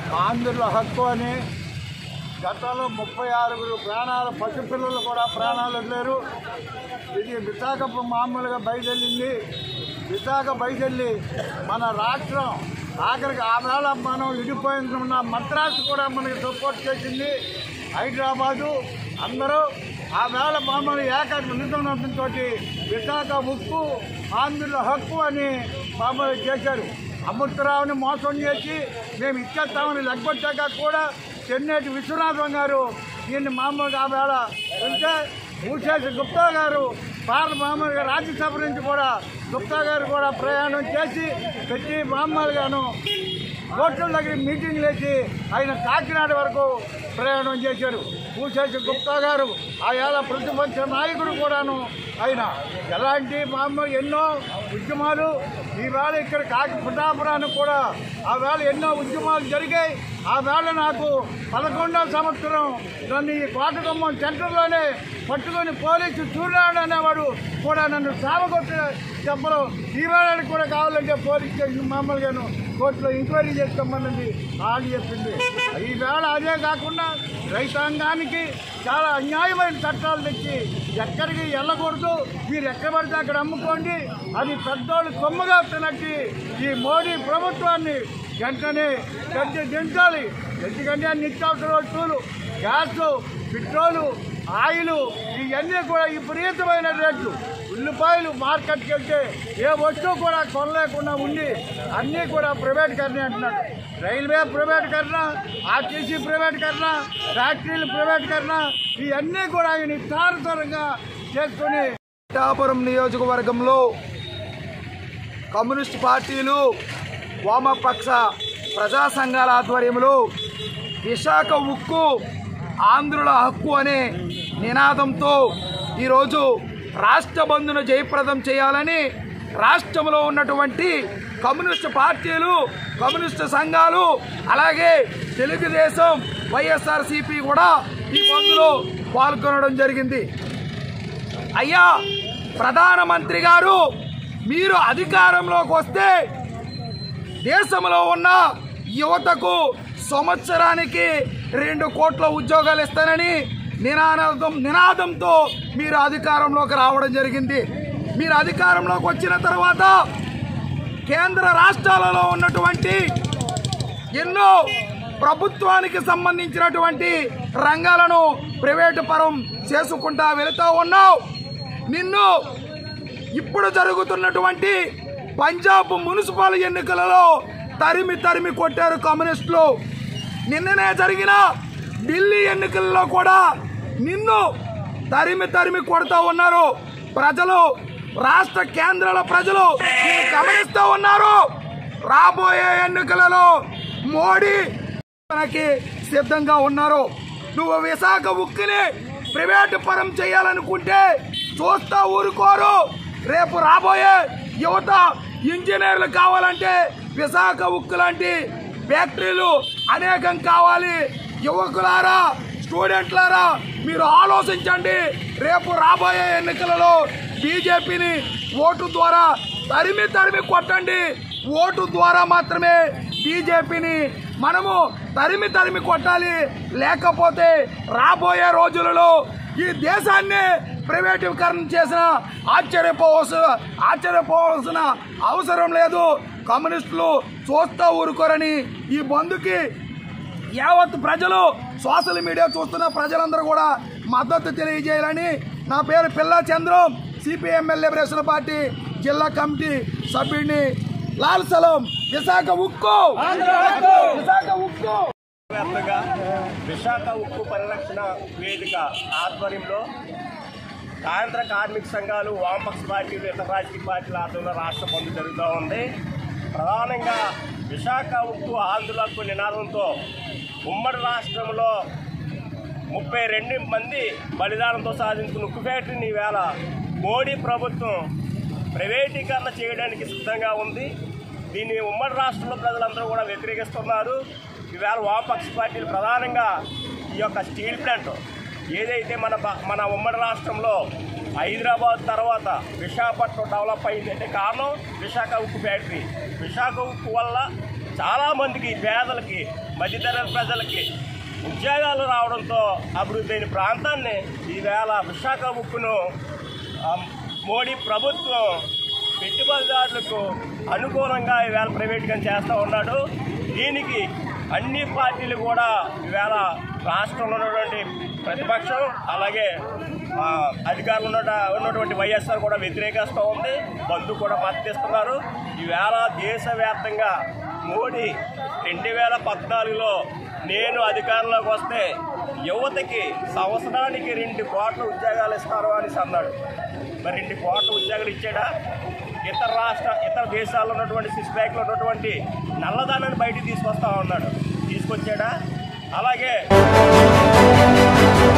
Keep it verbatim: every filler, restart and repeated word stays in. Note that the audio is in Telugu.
ఆంధ్రుల హక్కు అని గతంలో ముప్పై ఆరుగురు ప్రాణాలు పసిపిల్లలు కూడా ప్రాణాలు వదిలేరు. ఇది విశాఖ మామూలుగా బయలుదేరింది. విశాఖ బయలుదేరి మన రాష్ట్రం ఆఖరికి ఆ వేళ మనం విడిపోయిన మద్రాసు కూడా మనకి సపోర్ట్ చేసింది. హైదరాబాదు అందరూ ఆ వేళ మామూలు ఏకాగ్రతో విశాఖ ఉక్కు ఆంధ్రుల హక్కు అని మామూలు చేశారు. అమృతరావుని మోసం చేసి మేము ఇచ్చేస్తామని లెగ్గొట్టాక కూడా చెన్నేటి విశ్వనాథం గారు దీన్ని మామూలుగా ఆ వేళ వెళ్తే భూషేష్ గుప్తా గారు పార్ల మామూలుగా రాజ్యసభ నుంచి కూడా గుప్తా గారు కూడా ప్రయాణం చేసి పెట్టి మామూలుగాను కోర్టుల దగ్గర మీటింగ్లు వేసి ఆయన కాకినాడ వరకు ప్రయాణం చేశారు. భూషేష్ గుప్తా గారు ఆ ఏళ ప్రతిపక్ష నాయకుడు కూడాను. ఆయన ఎలాంటి మామూలు ఎన్నో ఉద్యమాలు ఈవేళ ఇక్కడ కాకి పుటాపురానికి కూడా ఆ వేళ ఎన్నో ఉద్యమాలు జరిగాయి. ఆ వేళ నాకు పదకొండవ సంవత్సరం నన్ను ఈ కోటగుమ్మం సెంటర్లోనే పట్టుకొని పోలీసు సూర్యనారాయణ అనేవాడు కూడా నన్ను సావగొట్టి చెప్పరు. ఈవేళ కూడా కావాలంటే పోలీస్ స్టేషన్ మామూలుగాను కోర్టులో ఎంక్వైరీ చేసుకోమన్నది ఆడి చెప్పింది. ఈవేళ అదే కాకుండా రైతాంగానికి చాలా అన్యాయమైన చట్టాలు తెచ్చి ఎక్కడికి వెళ్ళకూడదు, మీరు ఎక్కడ పడితే అక్కడ అమ్ముకోండి, అది పెద్దోళ్ళు సొమ్ముగా తినట్టి ఈ మోడీ ప్రభుత్వాన్ని వెంటనే పెద్ద దించాలి. ఎందుకంటే నిత్యావసర వస్తువులు, గ్యాస్, పెట్రోలు, ఆయిల్ ఇవన్నీ కూడా విపరీతమైన రేట్లు. ఉల్లిపాయలు మార్కెట్కి వెళ్తే ఏ వస్తువు కూడా కొనలేకుండా ఉండి అన్నీ కూడా ప్రైవేటీకరణ అంటున్నాడు. రైల్వే ప్రైవేటీకరణ, ఆర్టీసీ ప్రైవేటీకరణ, ఫ్యాక్టరీలు ప్రైవేటీకరణ ఇవన్నీ కూడా ఆయన నిస్సారతరంగా చేసుకుని పిఠాపురం నియోజకవర్గంలో కమ్యూనిస్ట్ పార్టీలు, వామపక్ష ప్రజా సంఘాల ఆధ్వర్యంలో విశాఖ ఉక్కు ఆంధ్రుల హక్కు అనే నినాదంతో ఈరోజు రాష్ట్ర బంద్ను జయప్రదం చేయాలని రాష్ట్రంలో ఉన్నటువంటి కమ్యూనిస్ట్ పార్టీలు, కమ్యూనిస్ట్ సంఘాలు, అలాగే తెలుగుదేశం, వైఎస్ఆర్సీపీ కూడా ఈ బంద్లో పాల్గొనడం జరిగింది. అయ్యా ప్రధానమంత్రి గారు, మీరు అధికారంలోకి వస్తే దేశంలో ఉన్న యువతకు సంవత్సరానికి రెండు కోట్ల ఉద్యోగాలు ఇస్తానని నినాదం నినాదంతో మీరు అధికారంలోకి రావడం జరిగింది. మీరు అధికారంలోకి వచ్చిన తర్వాత కేంద్ర రాష్ట్రాలలో ఉన్నటువంటి ఎన్నో ప్రభుత్వానికి సంబంధించినటువంటి రంగాలను ప్రైవేటు పరం చేసుకుంటా వెళుతూ ఉన్నావు. నిన్ను ఇప్పుడు జరుగుతున్నటువంటి పంజాబ్ మున్సిపల్ ఎన్నికలలో తరిమి తరిమి కొట్టారు కమ్యూనిస్టులు. నిన్ననే జరిగిన ఢిల్లీ ఎన్నికల్లో కూడా నిన్ను తరిమి తరిమి కొడుతూ ఉన్నారు. ప్రజలు, రాష్ట్ర కేంద్రాల ప్రజలు గమనిస్తూ ఉన్నారు. రాబోయే ఎన్నికలలో మోడీ సిద్ధంగా ఉన్నారు. నువ్వు విశాఖ ఉక్కుని ప్రైవేటు పరం చేయాలనుకుంటే చూస్తా ఊరుకోరు. రేపు రాబోయే యువత ఇంజనీర్లు కావాలంటే విశాఖ ఉక్కు లాంటి ఫ్యాక్టరీలు అనేకం కావాలి. యువకులారా, స్టూడెంట్లారా, మీరు ఆలోచించండి. రేపు రాబోయే ఎన్నికలలో బీజేపీని ఓటు ద్వారా తరిమి తరిమి కొట్టండి. ఓటు ద్వారా మాత్రమే బీజేపీని మనము తరిమి తరిమి కొట్టాలి. లేకపోతే రాబోయే రోజులలో ఈ దేశాన్ని ప్రైవేటీకరణ చేసిన ఆశ్చర్యపోవలసిన ఆశ్చర్యపోవాల్సిన అవసరం లేదు. కమ్యూనిస్టులు చూస్తూ ఊరుకోరని ఈ బంద్కి యావత్ ప్రజలు, సోషల్ మీడియా చూస్తున్న ప్రజలందరూ కూడా మద్దతు తెలియజేయాలని. నా పేరు Pilla Chandram, CPM liberation party జిల్లా కమిటీ సభ్యుడిని. లాల్ సలాం. విశాఖ ఉక్కు, విశాఖ ఉక్కు. విశాఖ ఉక్కు పరిరక్షణ వేదిక ఆధ్వర్యంలో కేంద్ర కార్మిక సంఘాలు, వామపక్ష పార్టీలు, ఇతర రాజకీయ పార్టీల ఆధ్వర్యంలో రాష్ట్ర బంద్ జరుగుతూ ఉంది. ప్రధానంగా విశాఖ ఉక్కు ఆంధ్రుల హక్కు నినాదంతో ఉమ్మడి రాష్ట్రంలో ముప్పై రెండు మంది బలిదానంతో సాధించుకున్న ఉక్కు ఫ్యాక్టరీని ఈవేళ మోడీ ప్రభుత్వం ప్రైవేటీకరణ చేయడానికి సిద్ధంగా ఉంది. దీన్ని ఉమ్మడి రాష్ట్రంలో ప్రజలందరూ కూడా వ్యతిరేకిస్తున్నారు. ఈవేళ వామపక్ష పార్టీలు ప్రధానంగా ఈ యొక్క స్టీల్ ప్లాంట్ ఏదైతే మన మన ఉమ్మడి రాష్ట్రంలో హైదరాబాద్ తర్వాత విశాఖపట్నం డెవలప్ అయిందంటే కారణం విశాఖ ఉక్కు ఫ్యాక్టరీ. విశాఖ ఉక్కు వల్ల చాలామందికి పేదలకి మధ్యతరగతి ప్రజలకి ఉద్యోగాలు రావడంతో అభివృద్ధి అయిన ప్రాంతాన్ని ఈవేళ విశాఖ ఉక్కును మోడీ ప్రభుత్వం పెట్టుబడిదారులకు అనుకూలంగా ఈవేళ ప్రైవేట్గా చేస్తూ ఉన్నాడు. దీనికి అన్ని పార్టీలు కూడా ఈవేళ రాష్ట్రంలో ఉన్నటువంటి ప్రతిపక్షం అలాగే అధికారులు ఉన్న ఉన్నటువంటి వైఎస్ఆర్ కూడా వ్యతిరేకిస్తూ ఉంది. బంధు కూడా మద్దతిస్తున్నారు. ఈవేళ దేశవ్యాప్తంగా మోడీ రెండు వేల పద్నాలుగులో నేను అధికారంలోకి వస్తే యువతకి సంవత్సరానికి రెండు కోట్ల ఉద్యోగాలు ఇస్తారు అని అన్నాడు. మరి రెండు కోట్ల ఉద్యోగాలు ఇచ్చాడా? ఇతర రాష్ట్ర ఇతర దేశాల్లో ఉన్నటువంటి సిక్స్ ప్యాక్లో ఉన్నటువంటి నల్లదానాన్ని బయటికి తీసుకొస్తా ఉన్నాడు. తీసుకొచ్చాడా? అలాగే